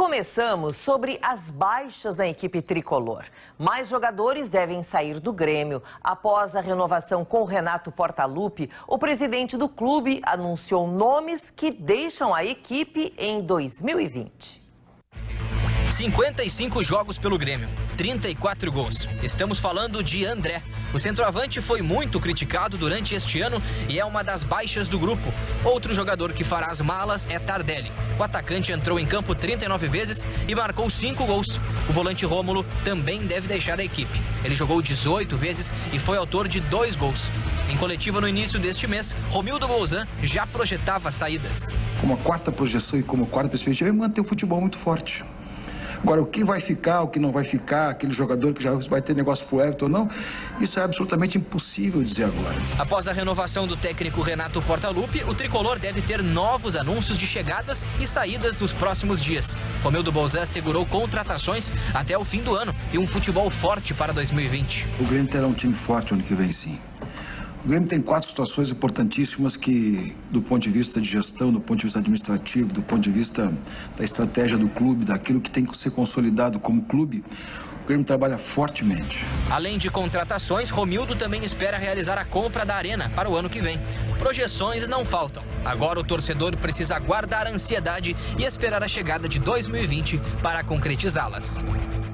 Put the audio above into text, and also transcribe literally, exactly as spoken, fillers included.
começamos sobre as baixas da equipe tricolor. Mais jogadores devem sair do Grêmio. Após a renovação com o Renato Portaluppi, o presidente do clube anunciou nomes que deixam a equipe em dois mil e vinte. cinquenta e cinco jogos pelo Grêmio, trinta e quatro gols. Estamos falando de André. O centroavante foi muito criticado durante este ano e é uma das baixas do grupo. Outro jogador que fará as malas é Tardelli. O atacante entrou em campo trinta e nove vezes e marcou cinco gols. O volante Rômulo também deve deixar a equipe. Ele jogou dezoito vezes e foi autor de dois gols. Em coletiva no início deste mês, Romildo Bolzan já projetava saídas. Como a quarta projeção e como a quarta perspectiva, é manter o futebol muito forte. Agora, o que vai ficar, o que não vai ficar, aquele jogador que já vai ter negócio pro Everton ou não, isso é absolutamente impossível dizer agora. Após a renovação do técnico Renato Portaluppi, o tricolor deve ter novos anúncios de chegadas e saídas nos próximos dias. Romildo Bolzan assegurou contratações até o fim do ano e um futebol forte para dois mil e vinte. O Grêmio terá um time forte ano que vem, sim. O Grêmio tem quatro situações importantíssimas que, do ponto de vista de gestão, do ponto de vista administrativo, do ponto de vista da estratégia do clube, daquilo que tem que ser consolidado como clube, o Grêmio trabalha fortemente. Além de contratações, Romildo também espera realizar a compra da Arena para o ano que vem. Projeções não faltam. Agora o torcedor precisa guardar a ansiedade e esperar a chegada de dois mil e vinte para concretizá-las.